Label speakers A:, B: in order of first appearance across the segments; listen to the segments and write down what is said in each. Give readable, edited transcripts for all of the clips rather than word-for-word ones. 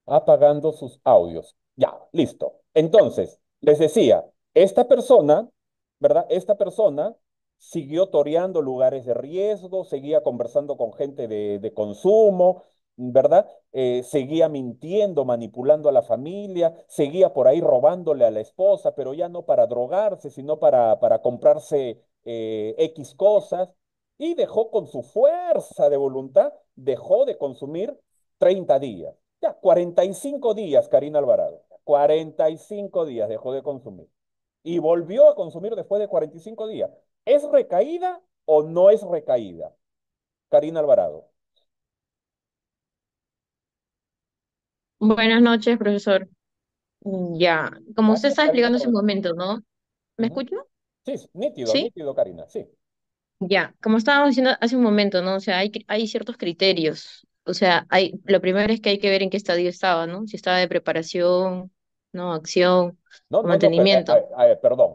A: apagando sus audios. Ya, listo. Entonces, les decía, esta persona, ¿verdad? Esta persona siguió toreando lugares de riesgo, seguía conversando con gente de consumo, ¿verdad? Seguía mintiendo, manipulando a la familia, seguía por ahí robándole a la esposa, pero ya no para drogarse, sino para comprarse X cosas, y dejó con su fuerza de voluntad, dejó de consumir 30 días. Ya, 45 días, Karina Alvarado. 45 días dejó de consumir. Y volvió a consumir después de 45 días. ¿Es recaída o no es recaída, Karina Alvarado?
B: Buenas noches, profesor. Ya, como usted
A: Gracias,
B: estaba
A: Karina,
B: explicando
A: por
B: hace un
A: venir.
B: momento, ¿no? ¿Me
A: Ujú.
B: escucha?
A: Sí, nítido,
B: ¿Sí?
A: nítido, Karina, sí.
B: Ya, como estábamos diciendo hace un momento, ¿no? O sea, hay ciertos criterios. O sea, lo primero es que hay que ver en qué estadio estaba, ¿no? Si estaba de preparación, ¿no? Acción
A: No,
B: o
A: no, no,
B: mantenimiento.
A: perdón.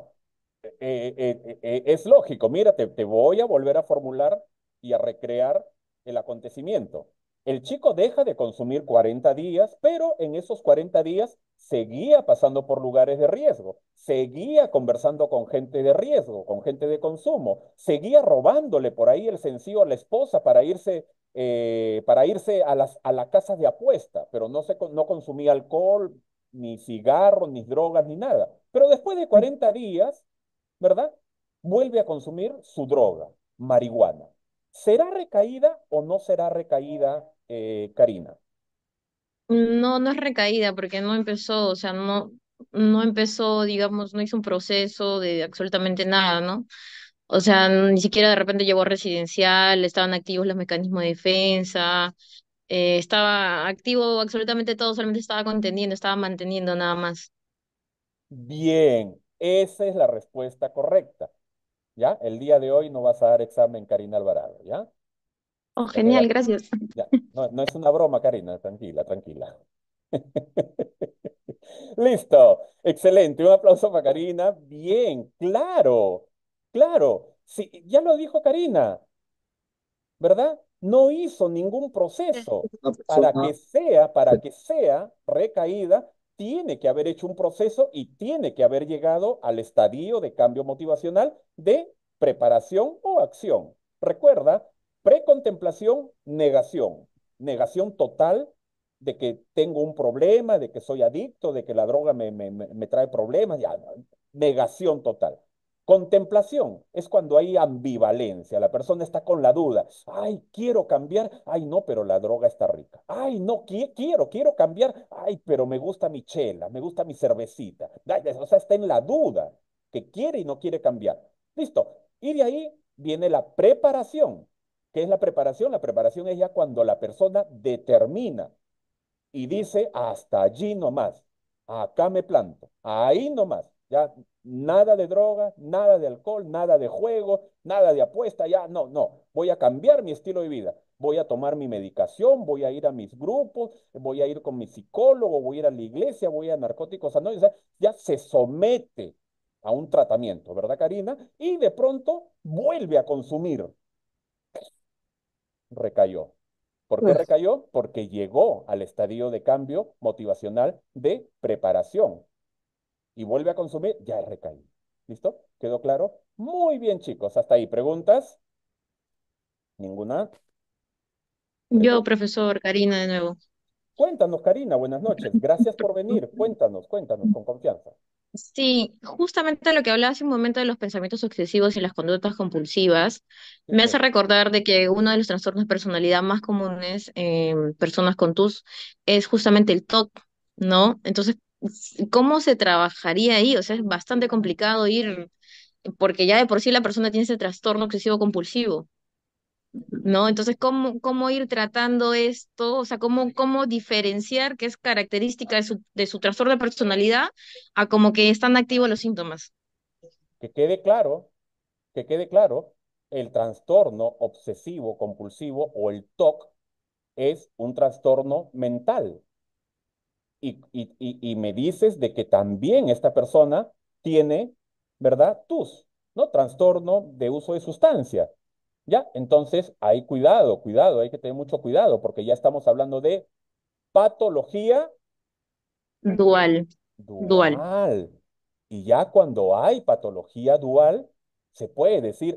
A: Es lógico, mira, te voy a volver a formular y a recrear el acontecimiento. El chico deja de consumir 40 días, pero en esos 40 días seguía pasando por lugares de riesgo, seguía conversando con gente de riesgo, con gente de consumo, seguía robándole por ahí el sencillo a la esposa para irse a las casas de apuesta, pero no consumía alcohol, ni cigarros, ni drogas, ni nada. Pero después de 40 días, ¿verdad? Vuelve a consumir su droga, marihuana. ¿Será recaída o no será recaída, Karina?
B: No, no es recaída porque no empezó, o sea, no empezó, digamos, no hizo un proceso de absolutamente nada, ¿no? O sea, ni siquiera de repente llegó a residencial, estaban activos los mecanismos de defensa, estaba activo absolutamente todo, solamente estaba conteniendo, estaba manteniendo nada más.
A: Bien, esa es la respuesta correcta. ¿Ya? El día de hoy no vas a dar examen, Karina Alvarado, ¿ya?
B: Oh,
A: Ya queda,
B: genial, gracias.
A: ya. No, no es una broma, Karina, tranquila, tranquila. Listo, excelente. Un aplauso para Karina. Bien, claro, claro. Sí, ya lo dijo Karina, ¿verdad? No hizo ningún proceso.
B: Una persona.
A: Para que sea recaída, tiene que haber hecho un proceso y tiene que haber llegado al estadio de cambio motivacional de preparación o acción. Recuerda, precontemplación, negación. Negación total de que tengo un problema, de que soy adicto, de que la droga me trae problemas, ya, negación total. Contemplación es cuando hay ambivalencia, la persona está con la duda, ay, quiero cambiar, ay, no, pero la droga está rica, ay, no, quiero cambiar, ay, pero me gusta mi chela, me gusta mi cervecita, ay, o sea, está en la duda, que quiere y no quiere cambiar. Listo, y de ahí viene la preparación. ¿Qué es la preparación? La preparación es ya cuando la persona determina y dice hasta allí nomás, acá me planto, ahí nomás, ya nada de droga, nada de alcohol, nada de juego, nada de apuesta, ya no, no, voy a cambiar mi estilo de vida, voy a tomar mi medicación, voy a ir a mis grupos, voy a ir con mi psicólogo, voy a ir a la iglesia, voy a Narcóticos Anónimos, o sea, ya se somete a un tratamiento, ¿verdad, Karina? Y de pronto vuelve a consumir, recayó. ¿Por qué
B: Uf.
A: recayó? Porque llegó al estadio de cambio motivacional de preparación y vuelve a consumir, ya recaí. ¿Listo? ¿Quedó claro? Muy bien, chicos. Hasta ahí. ¿Preguntas? ¿Ninguna?
B: Yo, profesor, Karina, de nuevo.
A: Cuéntanos, Karina. Buenas noches. Gracias por venir. Cuéntanos, cuéntanos con confianza.
B: Sí, justamente lo que hablaba hace un momento de los pensamientos obsesivos y las conductas compulsivas,
A: ¿Qué
B: me
A: es
B: hace
A: eso?
B: recordar de que uno de los trastornos de personalidad más comunes en personas con TUS es justamente el TOC, ¿no? Entonces, ¿cómo se trabajaría ahí? O sea, es bastante complicado ir, porque ya de por sí la persona tiene ese trastorno obsesivo compulsivo. ¿No? Entonces, ¿cómo ir tratando esto? O sea, ¿cómo diferenciar qué es característica de su trastorno de personalidad a como que están activos los síntomas?
A: Que quede claro, que quede claro, el trastorno obsesivo compulsivo o el TOC es un trastorno mental. Y me dices de que también esta persona tiene, ¿verdad? TUS, ¿no? Trastorno de uso de sustancia. ¿Ya? Entonces, hay cuidado, cuidado, hay que tener mucho cuidado porque ya estamos hablando de patología
B: Dual, dual.
A: Dual. Y ya cuando hay patología dual, se puede decir,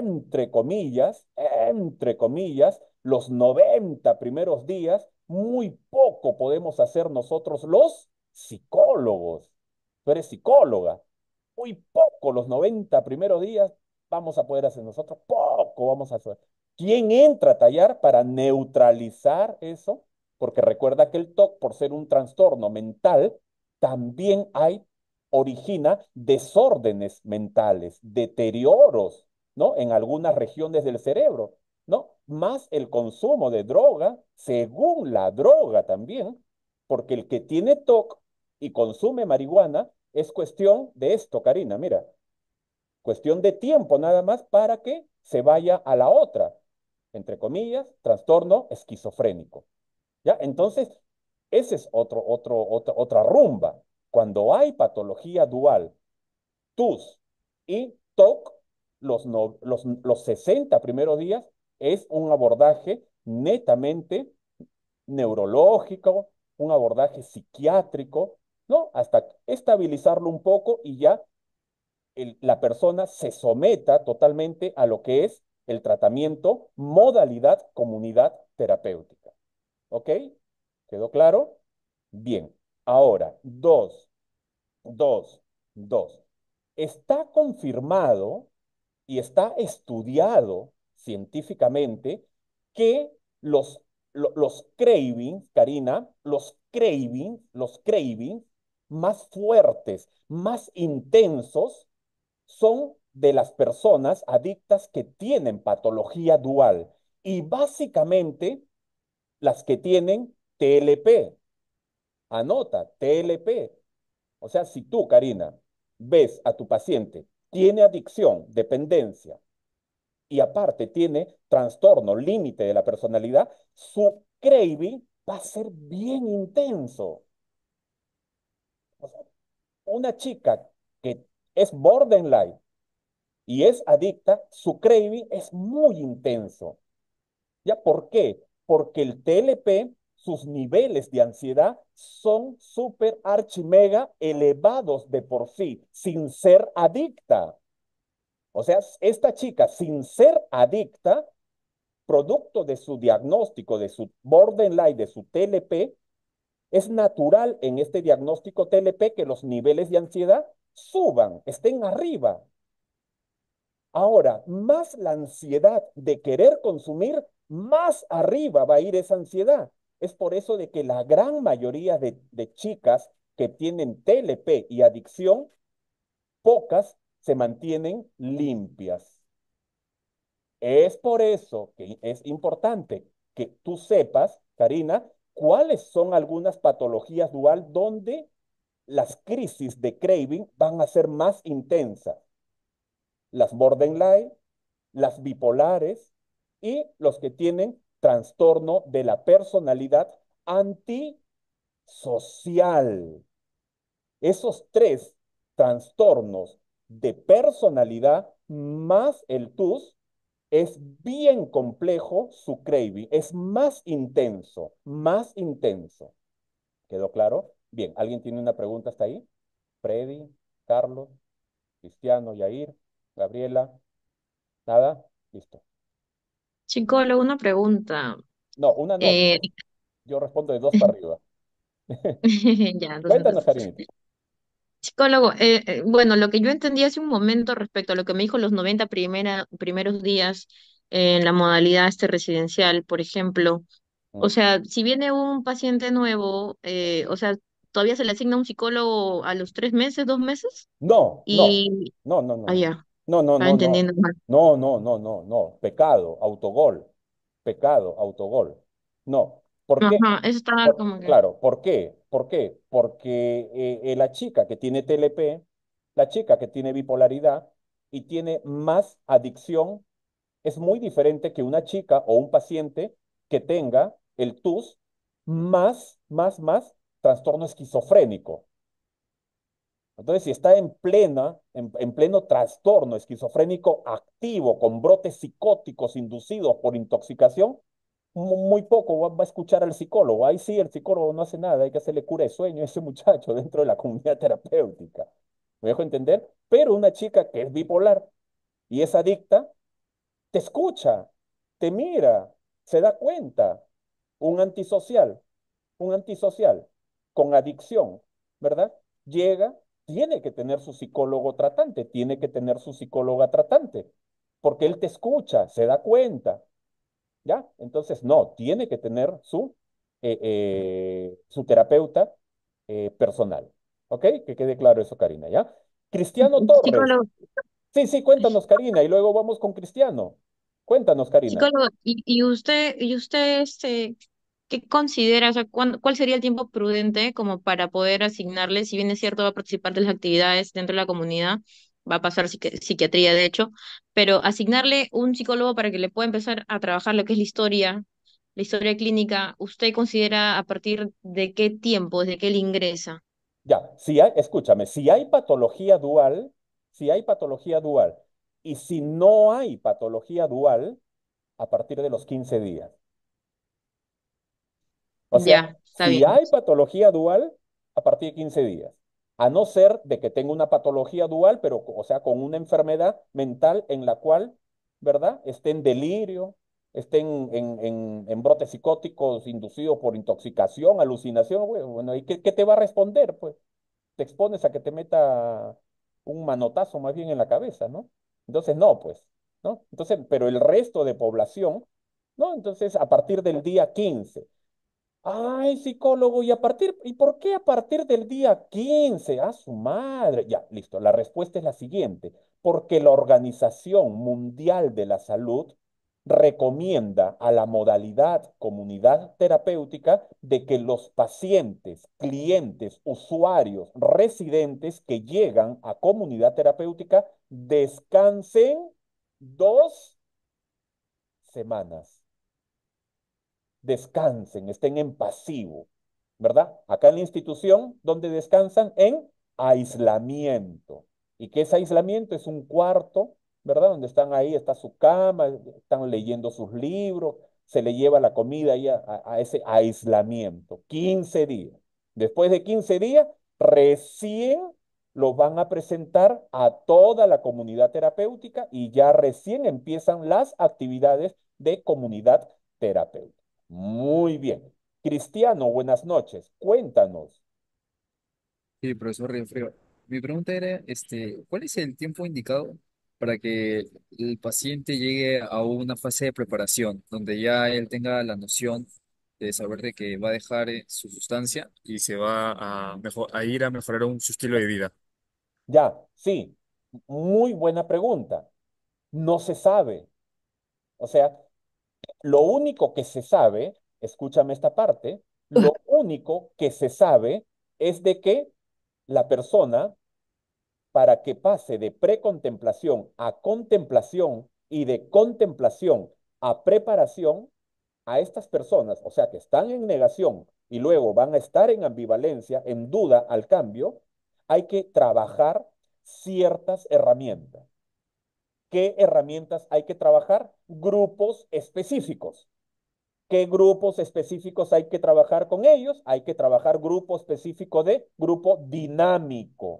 A: entre comillas, los 90 primeros días, muy poco podemos hacer nosotros los psicólogos. Tú eres psicóloga. Muy poco los 90 primeros días vamos a poder hacer nosotros, poco vamos a hacer. ¿Quién entra a tallar para neutralizar eso? Porque recuerda que el TOC, por ser un trastorno mental, también origina desórdenes mentales, deterioros, ¿no? En algunas regiones del cerebro, ¿no? Más el consumo de droga, según la droga también, porque el que tiene TOC y consume marihuana es cuestión de esto, Karina, mira, cuestión de tiempo nada más para que se vaya a la otra, entre comillas, trastorno esquizofrénico. ¿Ya? Entonces, ese es otra rumba. Cuando hay patología dual, TUS y TOC, los 60 primeros días es un abordaje netamente neurológico, un abordaje psiquiátrico, ¿no? Hasta estabilizarlo un poco y ya la persona se someta totalmente a lo que es el tratamiento modalidad comunidad terapéutica. ¿Ok? ¿Quedó claro? Bien. Ahora, dos, dos. Está confirmado y está estudiado científicamente que los cravings, Karina, los cravings más fuertes, más intensos, son de las personas adictas que tienen patología dual y básicamente las que tienen TLP. Anota, TLP. O sea, si tú, Karina, ves a tu paciente, tiene adicción, dependencia, y aparte tiene trastorno, límite de la personalidad, su craving va a ser bien intenso. O sea, una chica que es borderline y es adicta, su craving es muy intenso. ¿Ya por qué? Porque el TLP, sus niveles de ansiedad son súper archimega elevados de por sí, sin ser adicta. O sea, esta chica, sin ser adicta, producto de su diagnóstico, de su borderline, de su TLP, es natural en este diagnóstico TLP que los niveles de ansiedad suban, estén arriba. Ahora, más la ansiedad de querer consumir, más arriba va a ir esa ansiedad. Es por eso de que la gran mayoría de chicas que tienen TLP y adicción, pocas se mantienen limpias. Es por eso que es importante que tú sepas, Karina, cuáles son algunas patologías dual donde las crisis de craving van a ser más intensas. Las borderline, las bipolares y los que tienen trastorno de la personalidad antisocial. Esos tres trastornos de personalidad más el TUS es bien complejo su craving, es más intenso, más intenso. ¿Quedó claro? Bien, ¿alguien tiene una pregunta hasta ahí? Freddy, Carlos, Cristiano, Yair, Gabriela, nada, listo.
B: Psicólogo, una pregunta.
A: No, una no,
B: Eh,
A: dos. Yo respondo de dos para arriba.
B: ya,
A: Cuéntanos,
B: entonces.
A: Karinita.
B: Psicólogo, bueno, lo que yo entendí hace un momento respecto a lo que me dijo los 90 primeros días en la modalidad residencial, por ejemplo, o
A: Mm.
B: sea, si viene un paciente nuevo, o sea, todavía se le asigna un psicólogo a los 3 meses, 2 meses,
A: No, no,
B: y
A: no, no, no, no,
B: allá,
A: no, no,
B: estaba
A: no, no,
B: entendiendo mal.
A: no, no, no, no, no, pecado, autogol. No, ¿por qué?
B: Ajá, eso estaba como que,
A: Claro, ¿por qué? ¿Por qué? Porque la chica que tiene TLP, la chica que tiene bipolaridad y tiene más adicción, es muy diferente que una chica o un paciente que tenga el TUS más trastorno esquizofrénico. Entonces, si está en pleno trastorno esquizofrénico activo, con brotes psicóticos inducidos por intoxicación, muy poco va a escuchar al psicólogo. Ahí sí, el psicólogo no hace nada, hay que hacerle cura de sueño a ese muchacho dentro de la comunidad terapéutica. ¿Me dejo entender? Pero una chica que es bipolar y es adicta, te escucha, te mira, se da cuenta. Un antisocial, un antisocial con adicción, ¿verdad? Llega, tiene que tener su psicólogo tratante, tiene que tener su psicóloga tratante, porque él te escucha, se da cuenta, ¿ya? Entonces, no, tiene que tener su terapeuta personal, ¿ok? Que quede claro eso, Karina, ¿ya? Cristiano Torres.
B: Psicólogo,
A: Sí, sí, cuéntanos, Karina, y luego vamos con Cristiano. Cuéntanos, Karina.
B: psicólogo, y usted, ¿qué considera, o sea, cuál sería el tiempo prudente como para poder asignarle, si bien es cierto, va a participar de las actividades dentro de la comunidad, va a pasar psiquiatría, de hecho, pero asignarle un psicólogo para que le pueda empezar a trabajar lo que es la historia clínica, ¿usted considera a partir de qué tiempo, desde que él ingresa?
A: Ya, si hay, escúchame, si hay patología dual, si hay patología dual, y si no hay patología dual, a partir de los 15 días. O sea,
B: Ya, está
A: si
B: bien.
A: hay patología dual, a partir de 15 días. A no ser de que tenga una patología dual, pero, o sea, con una enfermedad mental en la cual, ¿verdad? Esté en delirio, esté en brotes psicóticos inducidos por intoxicación, alucinación, bueno, ¿y qué te va a responder? Pues te expones a que te meta un manotazo más bien en la cabeza, ¿no? Entonces, no, pues, ¿no? Entonces, pero el resto de población, ¿no? Entonces, a partir del día 15. Ay, psicólogo, ¿y por qué a partir del día 15? A su madre. Ya, listo. La respuesta es la siguiente. Porque la Organización Mundial de la Salud recomienda a la modalidad comunidad terapéutica de que los pacientes, clientes, usuarios, residentes que llegan a comunidad terapéutica descansen 2 semanas, descansen, estén en pasivo, ¿verdad? Acá en la institución, donde descansan en aislamiento. ¿Y qué es aislamiento? Es un cuarto, ¿verdad? Donde están ahí, está su cama, están leyendo sus libros, se le lleva la comida ahí a ese aislamiento. 15 días. Después de 15 días, recién los van a presentar a toda la comunidad terapéutica y ya recién empiezan las actividades de comunidad terapéutica. Muy bien. Cristiano, buenas noches. Cuéntanos.
C: Sí, profesor Riofrío. Mi pregunta era, ¿cuál es el tiempo indicado para que el paciente llegue a una fase de preparación, donde ya él tenga la noción de saber de que va a dejar su sustancia y se va a ir a mejorar su estilo de vida?
A: Ya, sí, muy buena pregunta. No se sabe. O sea, lo único que se sabe, escúchame esta parte, lo único que se sabe es de que la persona, para que pase de precontemplación a contemplación y de contemplación a preparación, a estas personas, o sea, que están en negación y luego van a estar en ambivalencia, en duda al cambio, hay que trabajar ciertas herramientas. ¿Qué herramientas hay que trabajar? Grupos específicos. ¿Qué grupos específicos hay que trabajar con ellos? Hay que trabajar grupo específico de grupo dinámico,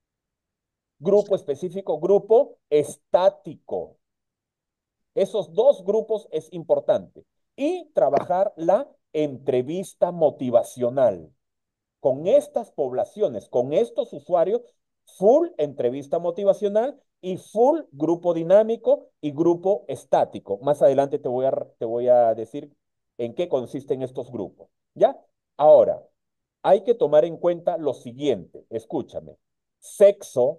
A: grupo específico, grupo estático. Esos dos grupos es importante. Y trabajar la entrevista motivacional. Con estas poblaciones, con estos usuarios, full entrevista motivacional y full grupo dinámico y grupo estático. Más adelante te voy a decir en qué consisten estos grupos. ¿Ya? Ahora, hay que tomar en cuenta lo siguiente. Escúchame. Sexo,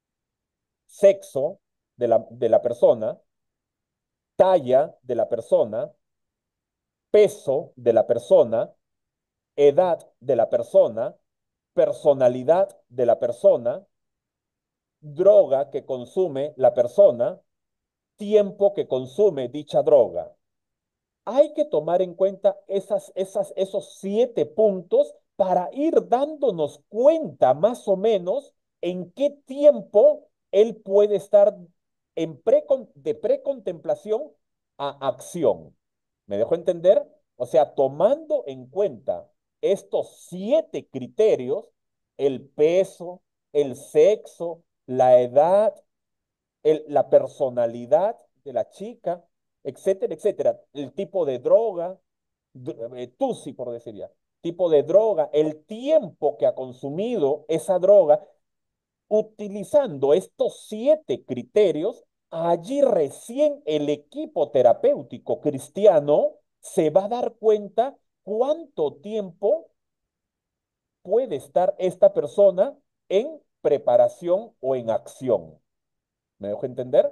A: sexo de la persona, talla de la persona, peso de la persona, edad de la persona, personalidad de la persona, droga que consume la persona, tiempo que consume dicha droga. Hay que tomar en cuenta esos 7 puntos para ir dándonos cuenta más o menos en qué tiempo él puede estar de precontemplación a acción. ¿Me dejo entender? O sea, tomando en cuenta estos 7 criterios, el peso, el sexo, la edad, la personalidad de la chica, etcétera, etcétera, el tipo de droga, TUSI por decir ya, tipo de droga, el tiempo que ha consumido esa droga, utilizando estos 7 criterios, allí recién el equipo terapéutico cristiano se va a dar cuenta cuánto tiempo puede estar esta persona en preparación o en acción. ¿Me dejo entender?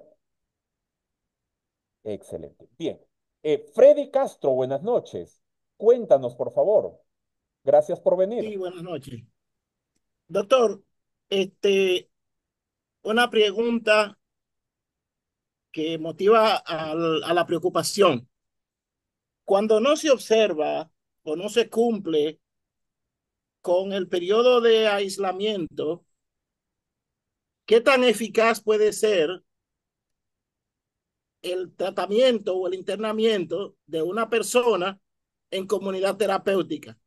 A: Excelente. Bien. Freddy Castro, buenas noches. Cuéntanos, por favor. Gracias por venir.
D: Sí, buenas noches. Doctor, este, una pregunta que motiva a la preocupación. Cuando no se observa o no se cumple con el periodo de aislamiento, ¿qué tan eficaz puede ser el tratamiento o el internamiento de una persona en comunidad terapéutica?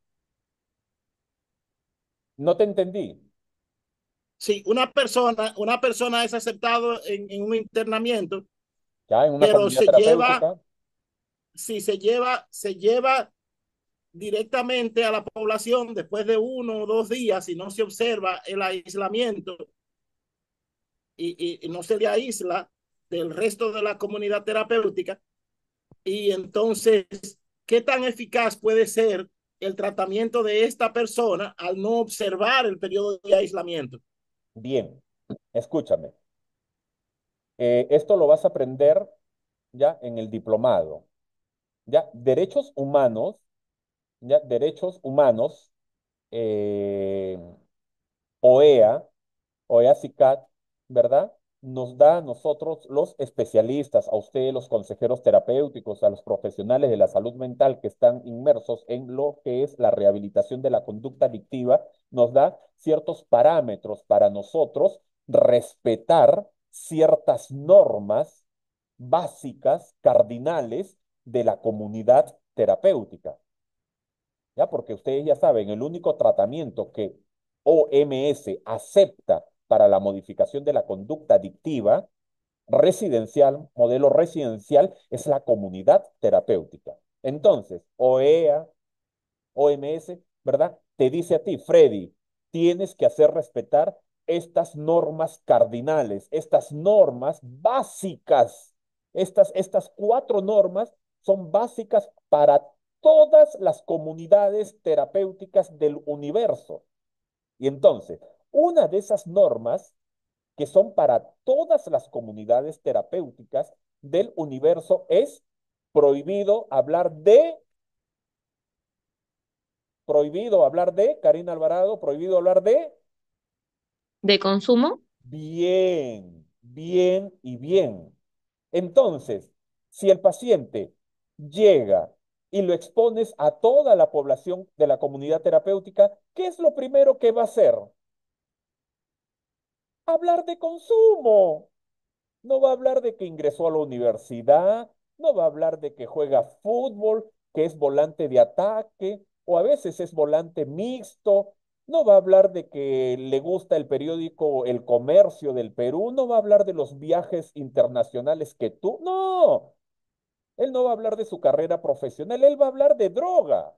A: No te entendí.
D: Si una persona es aceptado en un internamiento,
A: Ya en una
D: pero
A: comunidad terapéutica.
D: si se lleva directamente a la población después de 1 o 2 días y no se observa el aislamiento y no se le aísla del resto de la comunidad terapéutica. Y entonces, ¿qué tan eficaz puede ser el tratamiento de esta persona al no observar el periodo de aislamiento?
A: Bien, escúchame. Esto lo vas a aprender ya en el diplomado. Ya, derechos humanos, ya, derechos humanos, eh, OEA, OEA-CICAT, ¿verdad? Nos da a nosotros, los especialistas, a ustedes, los consejeros terapéuticos, a los profesionales de la salud mental que están inmersos en lo que es la rehabilitación de la conducta adictiva, nos da ciertos parámetros para nosotros respetar ciertas normas básicas, cardinales de la comunidad terapéutica. ¿Ya? Porque ustedes ya saben, el único tratamiento que OMS acepta para la modificación de la conducta adictiva residencial, modelo residencial, es la comunidad terapéutica. Entonces, OEA, OMS, ¿verdad? Te dice a ti, Freddy, tienes que hacer respetar estas normas cardinales, estas normas básicas. Estas 4 normas son básicas para todas las comunidades terapéuticas del universo. Y entonces, una de esas normas que son para todas las comunidades terapéuticas del universo es prohibido hablar de, Karina Alvarado, prohibido hablar de,
B: ¿De consumo?
A: bien, bien y bien. Entonces, si el paciente llega y lo expones a toda la población de la comunidad terapéutica, ¿qué es lo primero que va a hacer? Hablar de consumo. No va a hablar de que ingresó a la universidad, no va a hablar de que juega fútbol, que es volante de ataque, o a veces es volante mixto, no va a hablar de que le gusta el periódico El Comercio del Perú, no va a hablar de los viajes internacionales que tú, no, él no va a hablar de su carrera profesional, él va a hablar de droga.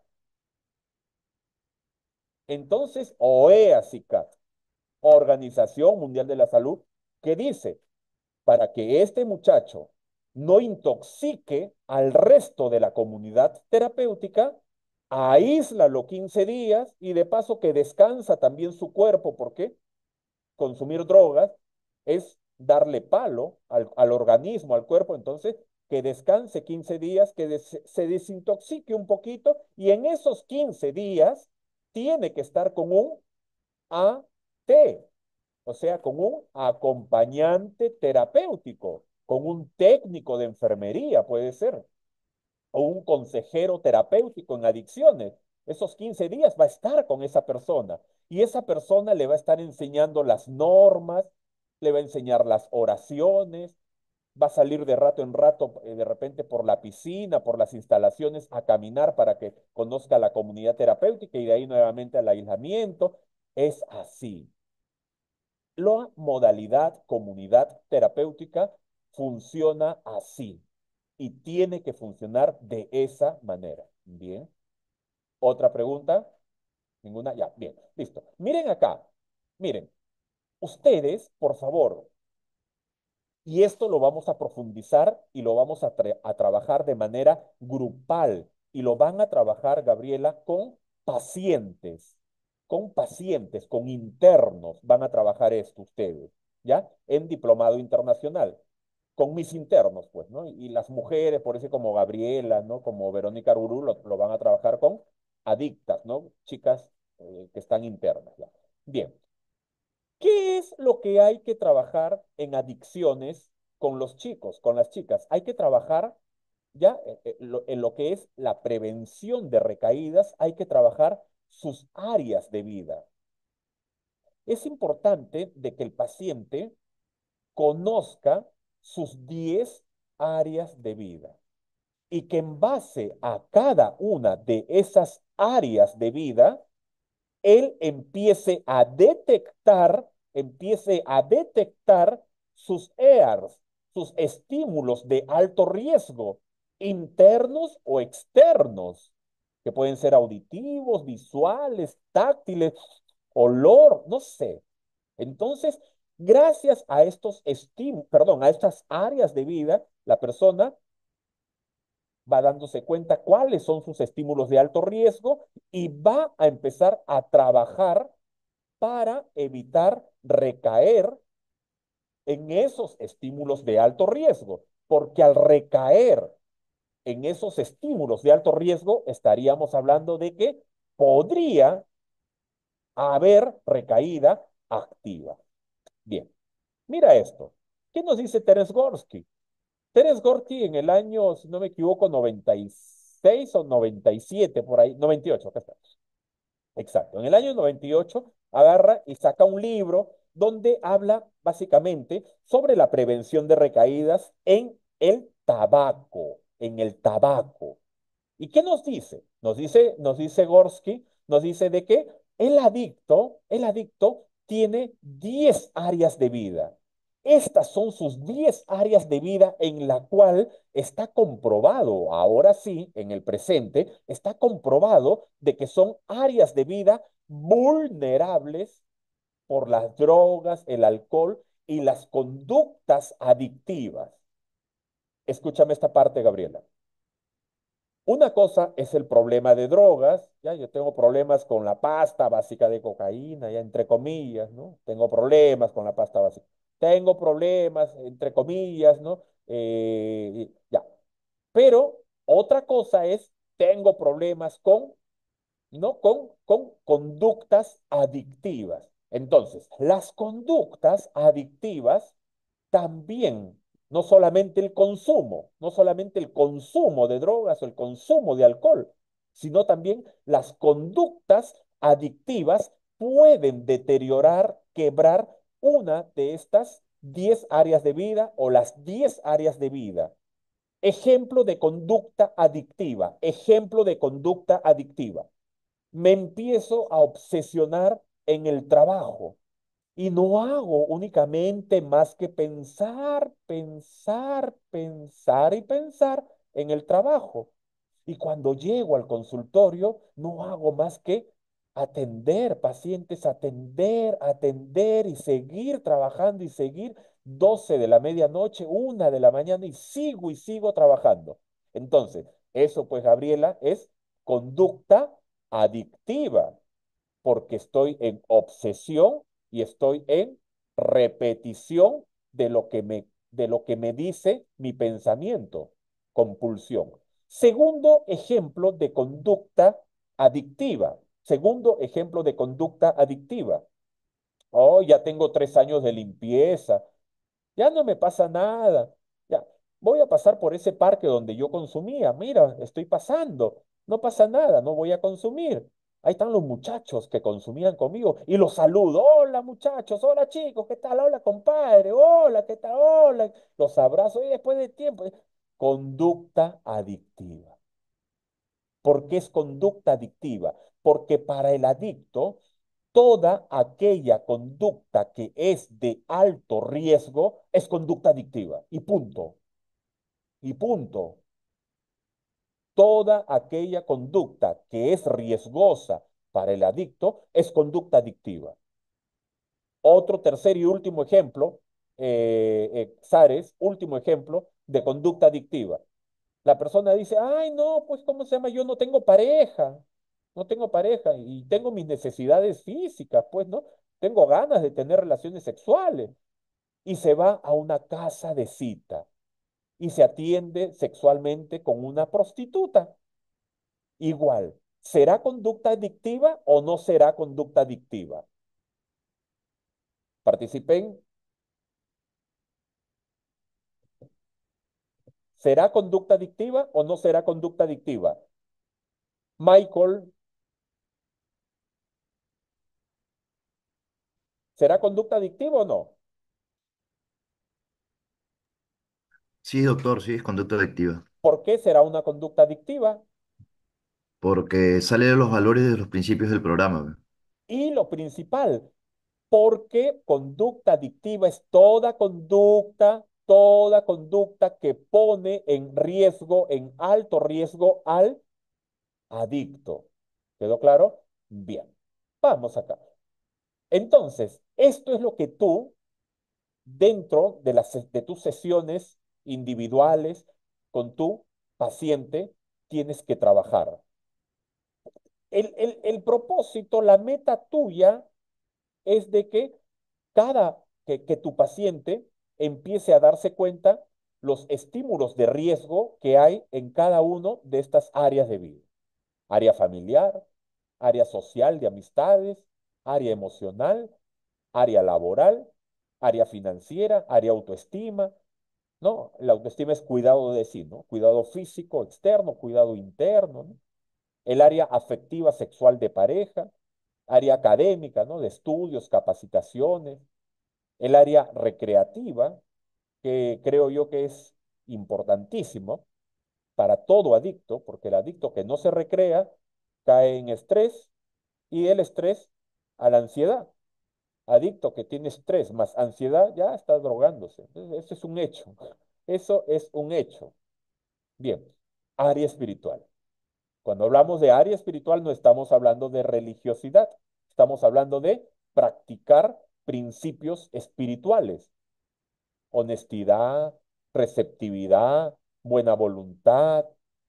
A: Entonces, OEA-CICAT, Organización Mundial de la Salud, ¿qué dice? Para que este muchacho no intoxique al resto de la comunidad terapéutica, aíslalo 15 días y de paso que descansa también su cuerpo, porque consumir drogas es darle palo al organismo, al cuerpo, entonces que descanse 15 días, que se desintoxique un poquito y en esos 15 días tiene que estar con un AT, o sea, con un acompañante terapéutico, con un técnico de enfermería, puede ser, o un consejero terapéutico en adicciones. Esos 15 días va a estar con esa persona y esa persona le va a estar enseñando las normas, le va a enseñar las oraciones, va a salir de rato en rato, de repente por la piscina, por las instalaciones, a caminar para que conozca la comunidad terapéutica y de ahí nuevamente al aislamiento. Es así. La modalidad comunidad terapéutica funciona así y tiene que funcionar de esa manera. Bien. ¿Otra pregunta? Ninguna. Ya, bien, listo. Miren acá. Miren, ustedes, por favor, y esto lo vamos a profundizar y lo vamos a trabajar de manera grupal. Y lo van a trabajar, Gabriela, con internos. Van a trabajar esto ustedes, ¿ya? En diplomado internacional. Con mis internos, pues, ¿no? Y las mujeres, por eso como Gabriela, ¿no? Como Verónica Arurú, lo van a trabajar con adictas, ¿no? Chicas que están internas, ¿ya? Bien. ¿Qué es lo que hay que trabajar en adicciones con los chicos, con las chicas? Hay que trabajar ya en lo que es la prevención de recaídas, hay que trabajar sus áreas de vida. Es importante de que el paciente conozca sus 10 áreas de vida y que en base a cada una de esas áreas de vida, él empiece a detectar sus EARs, sus estímulos de alto riesgo, internos o externos, que pueden ser auditivos, visuales, táctiles, olor, no sé. Entonces, gracias a estos estímulos, perdón, a estas áreas de vida, la persona va dándose cuenta cuáles son sus estímulos de alto riesgo y va a empezar a trabajar para evitar recaer en esos estímulos de alto riesgo, porque al recaer en esos estímulos de alto riesgo, estaríamos hablando de que podría haber recaída activa. Bien, mira esto. ¿Qué nos dice Terence Gorski? Terence Gorski en el año, si no me equivoco, 96 o 97, por ahí, 98, acá está. Exacto. En el año 98 agarra y saca un libro donde habla básicamente sobre la prevención de recaídas en el tabaco, en el tabaco. ¿Y qué nos dice? Nos dice Gorsky, nos dice de que el adicto tiene 10 áreas de vida. Estas son sus 10 áreas de vida en la cual está comprobado, ahora sí, en el presente, está comprobado de que son áreas de vida vulnerables por las drogas, el alcohol y las conductas adictivas. Escúchame esta parte, Gabriela. Una cosa es el problema de drogas, ya yo tengo problemas con la pasta básica de cocaína, ya entre comillas, ¿no? Tengo problemas con la pasta básica. Tengo problemas, entre comillas, ¿no? Ya. Pero otra cosa es, tengo problemas con, ¿no? Con conductas adictivas. Entonces, las conductas adictivas también, no solamente el consumo de drogas o el consumo de alcohol, sino también las conductas adictivas pueden deteriorar, quebrar una de estas 10 áreas de vida o las 10 áreas de vida. Ejemplo de conducta adictiva, ejemplo de conducta adictiva. Me empiezo a obsesionar en el trabajo y no hago únicamente más que pensar, pensar, pensar y pensar en el trabajo. Y cuando llego al consultorio, no hago más que atender pacientes, atender, atender y seguir trabajando y seguir 12 de la medianoche, 1 de la mañana y sigo trabajando. Entonces, eso pues, Gabriela, es conducta adictiva porque estoy en obsesión y estoy en repetición de lo que me dice mi pensamiento, compulsión. Segundo ejemplo de conducta adictiva. Segundo ejemplo de conducta adictiva. Oh, ya tengo 3 años de limpieza. Ya no me pasa nada. Ya, voy a pasar por ese parque donde yo consumía. Mira, estoy pasando. No pasa nada, no voy a consumir. Ahí están los muchachos que consumían conmigo y los saludo. Hola muchachos, hola chicos, ¿qué tal? Hola compadre, hola, ¿qué tal? Hola. Los abrazo y después de tiempo. Conducta adictiva. ¿Por qué es conducta adictiva? Porque para el adicto, toda aquella conducta que es de alto riesgo es conducta adictiva. Y punto. Y punto. Toda aquella conducta que es riesgosa para el adicto es conducta adictiva. Otro tercer y último ejemplo, Sares, último ejemplo de conducta adictiva. La persona dice, ay, no, pues, ¿cómo se llama? Yo no tengo pareja, no tengo pareja y tengo mis necesidades físicas, pues, ¿no? Tengo ganas de tener relaciones sexuales. Y se va a una casa de cita y se atiende sexualmente con una prostituta. Igual, ¿será conducta adictiva o no será conducta adictiva? Participen. ¿Será conducta adictiva o no será conducta adictiva? Michael, ¿será conducta adictiva o no?
E: Sí, doctor, sí, es conducta adictiva,
A: ¿Por qué será una conducta adictiva?
E: porque sale de los valores y de los principios del programa. Ve.
A: Y lo principal, porque conducta adictiva es toda conducta que pone en riesgo, en alto riesgo al adicto. ¿Quedó claro? Bien, vamos acá. Entonces, esto es lo que tú, dentro de tus sesiones individuales con tu paciente, tienes que trabajar. El propósito, la meta tuya es de que que tu paciente empiece a darse cuenta los estímulos de riesgo que hay en cada uno de estas áreas de vida. Área familiar, área social de amistades, área emocional, área laboral, área financiera, área autoestima, ¿no? La autoestima es cuidado de sí, ¿no? Cuidado físico externo, cuidado interno, ¿no? El área afectiva sexual de pareja, área académica, ¿no? De estudios, capacitaciones, el área recreativa, que creo yo que es importantísimo para todo adicto, porque el adicto que no se recrea cae en estrés y el estrés a la ansiedad. Adicto que tiene estrés más ansiedad ya está drogándose. Entonces, eso es un hecho. Eso es un hecho. Bien, área espiritual. Cuando hablamos de área espiritual no estamos hablando de religiosidad, estamos hablando de practicar principios espirituales, honestidad, receptividad, buena voluntad,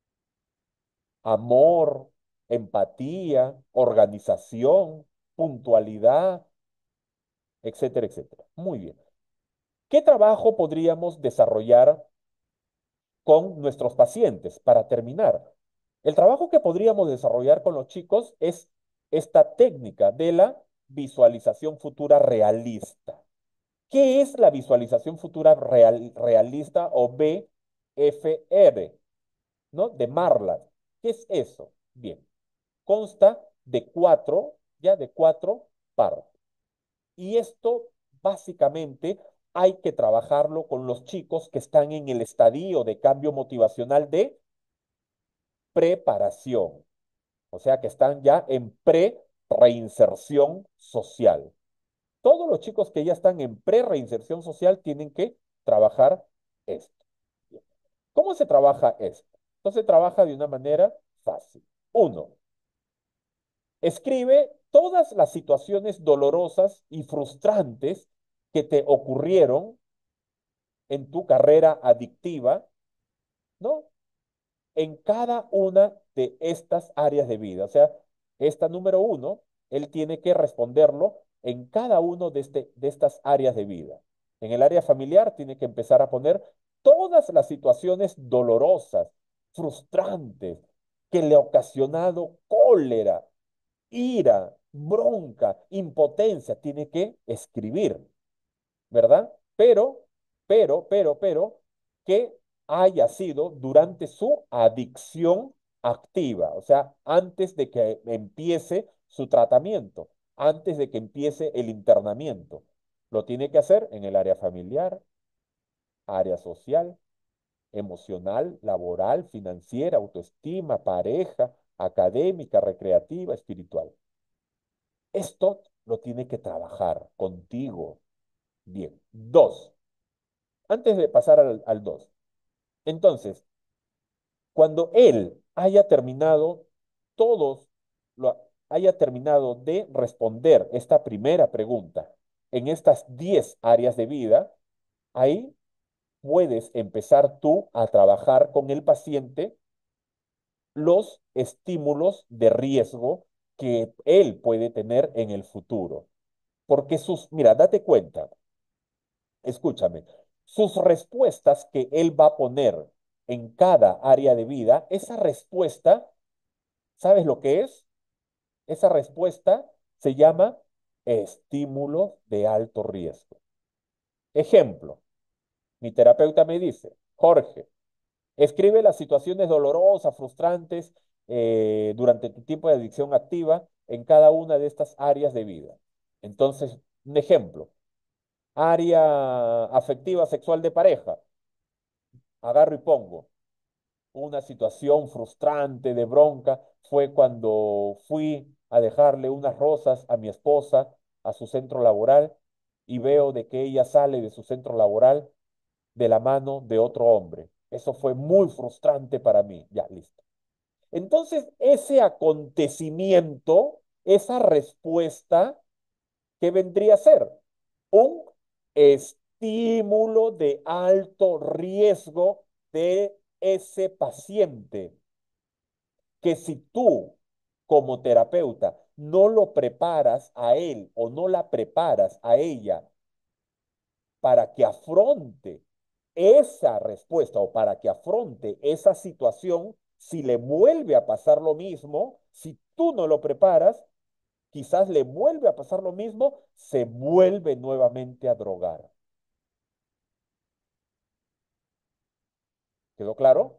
A: amor, empatía, organización, puntualidad, etcétera, etcétera. Muy bien. ¿Qué trabajo podríamos desarrollar con nuestros pacientes para terminar? El trabajo que podríamos desarrollar con los chicos es esta técnica de la visualización futura realista. ¿Qué es la visualización futura realista o BFR, ¿no? De Marlat. ¿Qué es eso? Bien, consta de cuatro partes. Y esto básicamente hay que trabajarlo con los chicos que están en el estadio de cambio motivacional de preparación, o sea que están ya en pre-reinserción social. Todos los chicos que ya están en pre-reinserción social tienen que trabajar esto. ¿Cómo se trabaja esto? Entonces se trabaja de una manera fácil. Uno, escribe todas las situaciones dolorosas y frustrantes que te ocurrieron en tu carrera adictiva, ¿no? En cada una de estas áreas de vida. O sea, esta número uno, él tiene que responderlo en cada uno de estas áreas de vida. En el área familiar tiene que empezar a poner todas las situaciones dolorosas, frustrantes, que le ha ocasionado cólera, ira, bronca, impotencia, tiene que escribir, ¿verdad? Pero, que haya sido durante su adicción activa, o sea, antes de que empiece su tratamiento, antes de que empiece el internamiento. Lo tiene que hacer en el área familiar, área social, emocional, laboral, financiera, autoestima, pareja, académica, recreativa, espiritual. Esto lo tiene que trabajar contigo. Bien. Dos. Antes de pasar al dos. Entonces, cuando él haya terminado todos, haya terminado de responder esta primera pregunta en estas 10 áreas de vida, ahí puedes empezar tú a trabajar con el paciente los estímulos de riesgo que él puede tener en el futuro. Porque mira, date cuenta, escúchame, sus respuestas que él va a poner en cada área de vida, esa respuesta, ¿sabes lo que es? Esa respuesta se llama estímulo de alto riesgo. Ejemplo, mi terapeuta me dice, Jorge, escribe las situaciones dolorosas, frustrantes durante tu tiempo de adicción activa en cada una de estas áreas de vida. Entonces, un ejemplo, área afectiva sexual de pareja, agarro y pongo. Una situación frustrante de bronca fue cuando fui a dejarle unas rosas a mi esposa a su centro laboral y veo de que ella sale de su centro laboral de la mano de otro hombre. Eso fue muy frustrante para mí. Ya, listo. Entonces, ese acontecimiento, esa respuesta, ¿qué vendría a ser? Un estímulo de alto riesgo de ese paciente, que si tú como terapeuta no lo preparas a él o no la preparas a ella para que afronte esa respuesta o para que afronte esa situación, si le vuelve a pasar lo mismo, si tú no lo preparas, quizás le vuelve a pasar lo mismo, se vuelve nuevamente a drogar. ¿Quedó claro?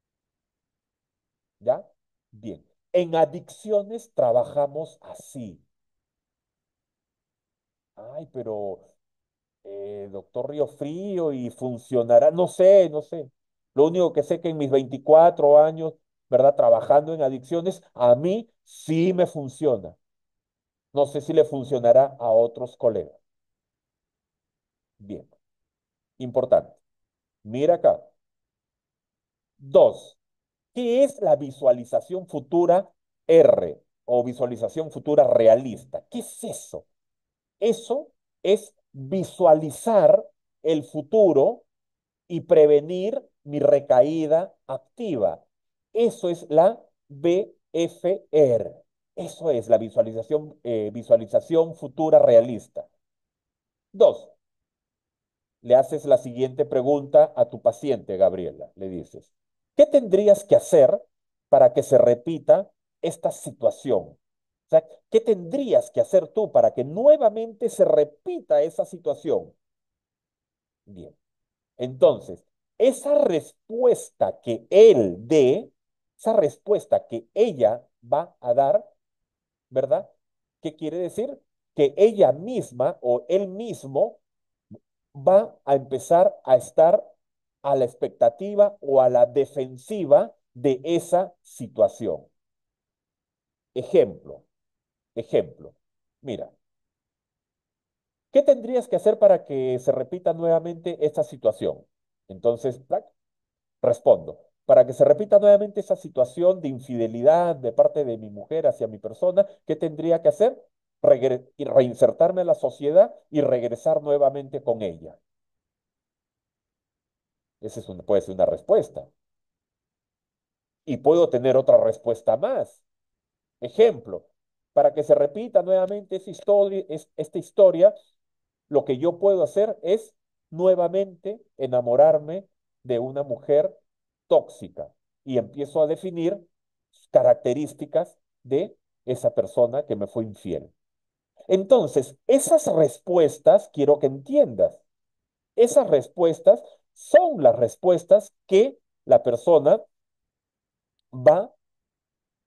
A: ¿Ya? Bien. En adicciones trabajamos así. Ay, pero doctor Río Frío, y funcionará, no sé, no sé. Lo único que sé que en mis 24 años, ¿verdad? Trabajando en adicciones, a mí sí me funciona. No sé si le funcionará a otros colegas. Bien, importante. Mira acá. Dos, ¿qué es la visualización futura R o visualización futura realista? ¿Qué es eso? Eso es visualizar el futuro y prevenir mi recaída activa. Eso es la BFR. Eso es la visualización futura realista. Dos, le haces la siguiente pregunta a tu paciente, Gabriela. Le dices, ¿qué tendrías que hacer para que se repita esta situación? O sea, ¿qué tendrías que hacer tú para que nuevamente se repita esa situación? Bien. Entonces, esa respuesta que él dé, esa respuesta que ella va a dar, ¿verdad? ¿Qué quiere decir? Que ella misma o él mismo va a empezar a estar a la expectativa o a la defensiva de esa situación. Ejemplo, ejemplo. Mira, ¿qué tendrías que hacer para que se repita nuevamente esta situación? Entonces, respondo, para que se repita nuevamente esa situación de infidelidad de parte de mi mujer hacia mi persona, ¿qué tendría que hacer? Y reinsertarme en la sociedad y regresar nuevamente con ella. Esa puede ser una respuesta. Y puedo tener otra respuesta más. Ejemplo, para que se repita nuevamente esta historia, lo que yo puedo hacer es nuevamente enamorarme de una mujer tóxica y empiezo a definir características de esa persona que me fue infiel. Entonces, esas respuestas, quiero que entiendas, esas respuestas son las respuestas que la persona va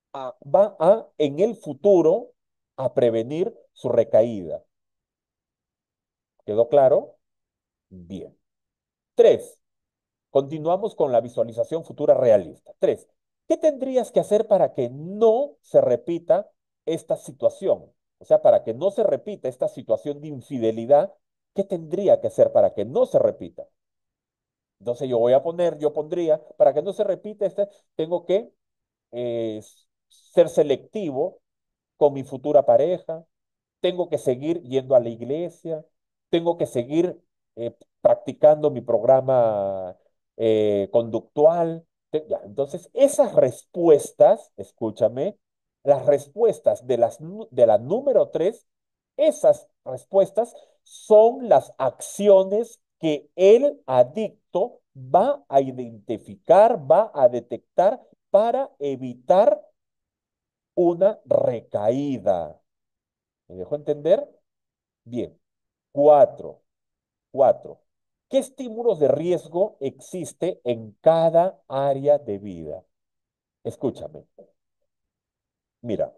A: va a, en el futuro, a prevenir su recaída. ¿Quedó claro? Bien. Tres, continuamos con la visualización futura realista. Tres, ¿qué tendrías que hacer para que no se repita esta situación? O sea, para que no se repita esta situación de infidelidad, ¿qué tendría que hacer para que no se repita? Entonces yo pondría, para que no se repita este, tengo que eh, ser selectivo con mi futura pareja, tengo que seguir yendo a la iglesia, tengo que seguir practicando mi programa conductual. Ya, entonces, esas respuestas, escúchame, las respuestas de la número tres, esas respuestas son las acciones que el adicto va a identificar, va a detectar para evitar una recaída. ¿Me dejó entender? Bien. Cuatro. Cuatro. ¿Qué estímulos de riesgo existe en cada área de vida? Escúchame. Mira,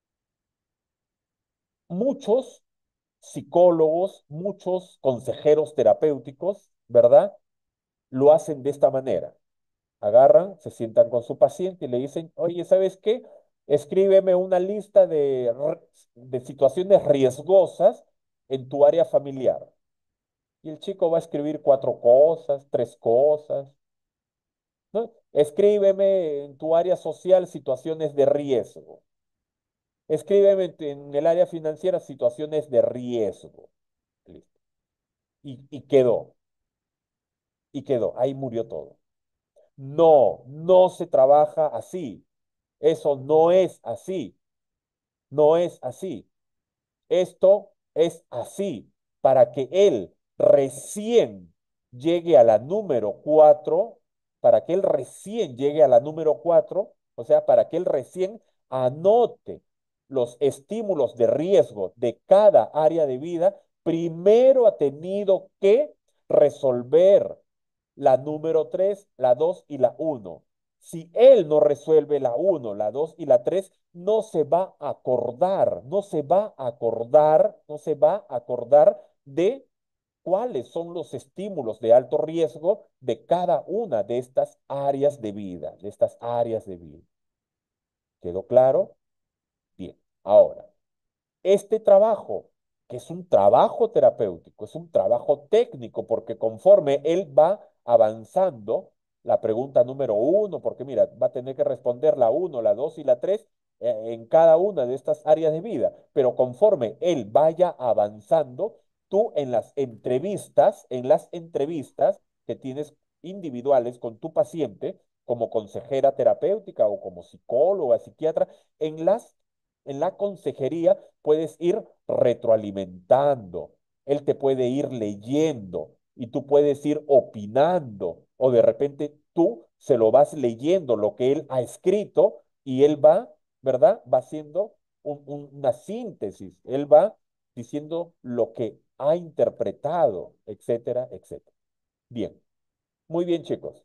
A: muchos psicólogos, muchos consejeros terapéuticos, ¿verdad? Lo hacen de esta manera. Agarran, se sientan con su paciente y le dicen, oye, ¿sabes qué? Escríbeme una lista de situaciones riesgosas en tu área familiar. Y el chico va a escribir cuatro cosas, tres cosas, ¿no? Escríbeme en tu área social situaciones de riesgo. Escríbeme en el área financiera situaciones de riesgo. Listo. Y quedó, y quedó. Ahí murió todo. No, no se trabaja así. Eso no es así. No es así. Esto es así para que él recién llegue a la número cuatro, para que él recién llegue a la número cuatro, o sea, para que él recién anote los estímulos de riesgo de cada área de vida, primero ha tenido que resolver la número 3, la 2 y la uno. Si él no resuelve la uno, la 2 y la 3, no se va a acordar, no se va a acordar, no se va a acordar de cuáles son los estímulos de alto riesgo de cada una de estas áreas de vida, de estas áreas de vida. ¿Quedó claro? Bien. Ahora, este trabajo, que es un trabajo terapéutico, es un trabajo técnico, porque conforme él va avanzando, la pregunta número uno, porque mira, va a tener que responder la uno, la dos y la tres en cada una de estas áreas de vida, pero conforme él vaya avanzando, tú en las entrevistas que tienes individuales con tu paciente, como consejera terapéutica o como psicóloga, psiquiatra, en las en la consejería puedes ir retroalimentando. Él te puede ir leyendo y tú puedes ir opinando o de repente tú se lo vas leyendo lo que él ha escrito y él va, ¿verdad? Va haciendo una síntesis. Él va diciendo lo que ha interpretado, etcétera, etcétera. Bien, muy bien, chicos.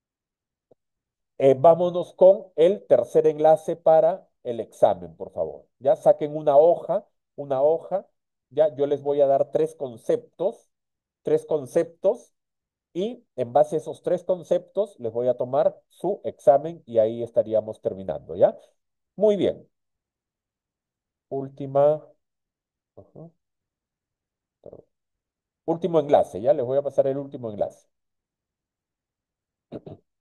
A: Vámonos con el tercer enlace para el examen, por favor. Ya saquen una hoja. Ya yo les voy a dar tres conceptos, y en base a esos tres conceptos les voy a tomar su examen y ahí estaríamos terminando, ¿ya? Muy bien. Última, ujú, perdón. Último enlace, ya les voy a pasar el último enlace.